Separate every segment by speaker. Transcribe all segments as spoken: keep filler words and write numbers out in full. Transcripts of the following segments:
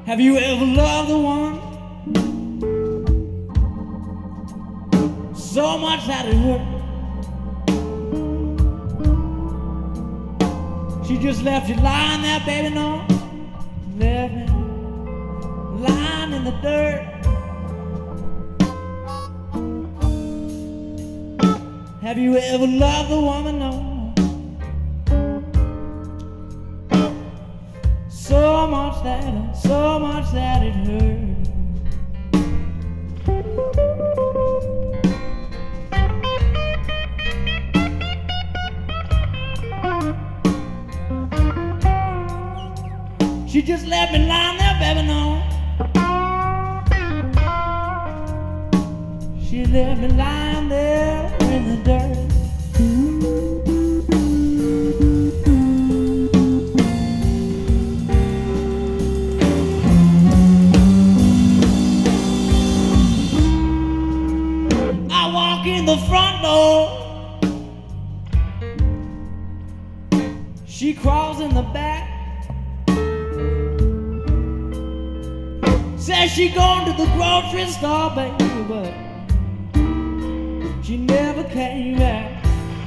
Speaker 1: Have you ever loved a woman so much that it hurt? She just left you lying there, baby, no, left me lying in the dirt. Have you ever loved a woman, no, so much that, so much that it hurt? She just left me lying there, baby, no. She left me lying there in the dirt. I walk in the front door, she crawls in the back. Says she gone to the grocery store, baby, but she never came back.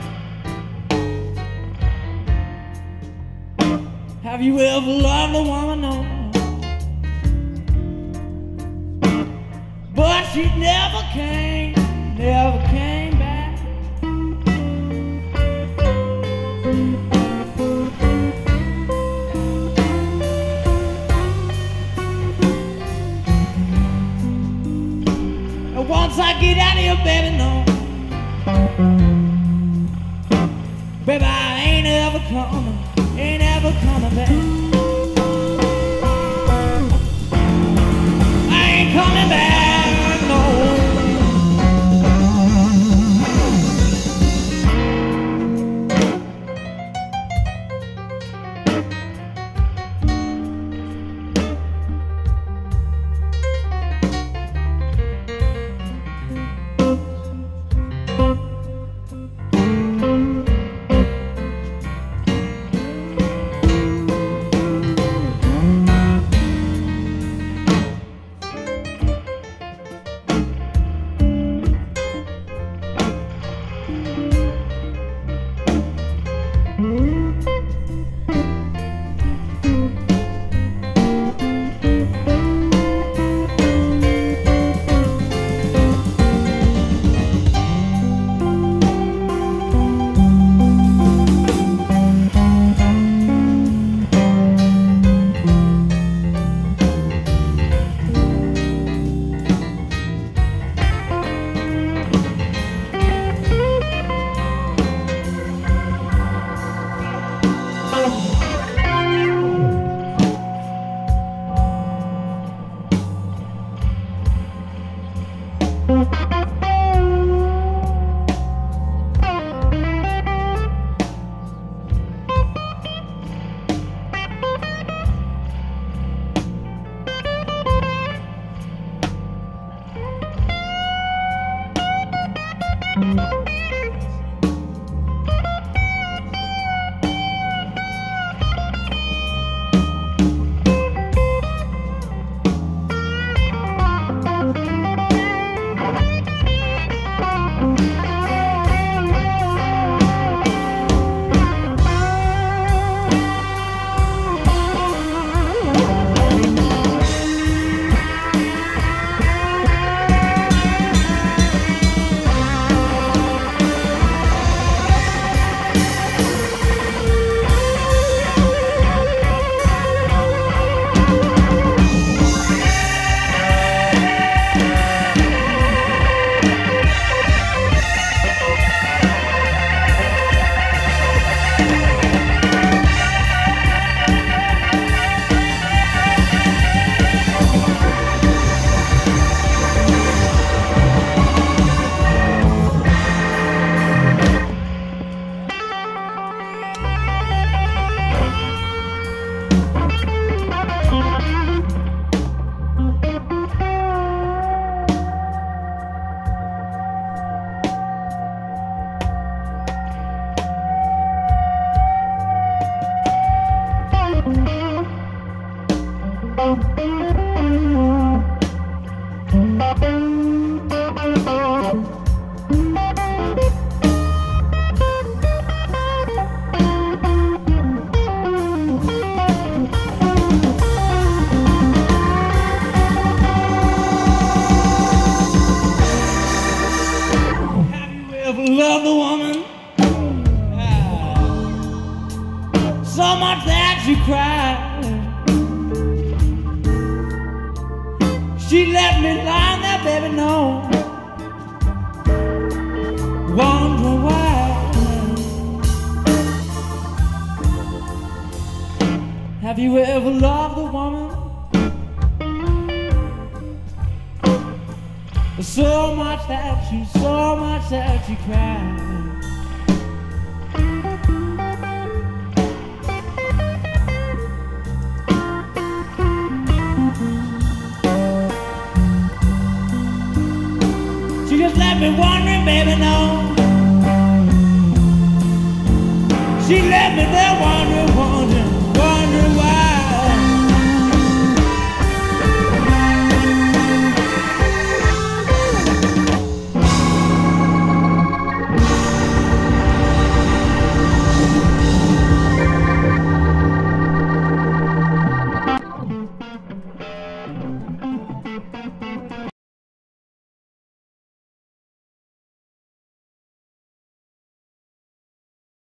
Speaker 1: Have you ever loved a woman, no, but she never came, never came back. Once I get out of here, baby, no, baby, I ain't ever coming, ain't ever coming back. I ain't coming back, no. Love the woman ah, so much that she cried. She left me lying there, baby, no, wondering why. Have you ever loved a woman so much that she, so much that she cried? She just left me wondering, baby, no. She left me there wondering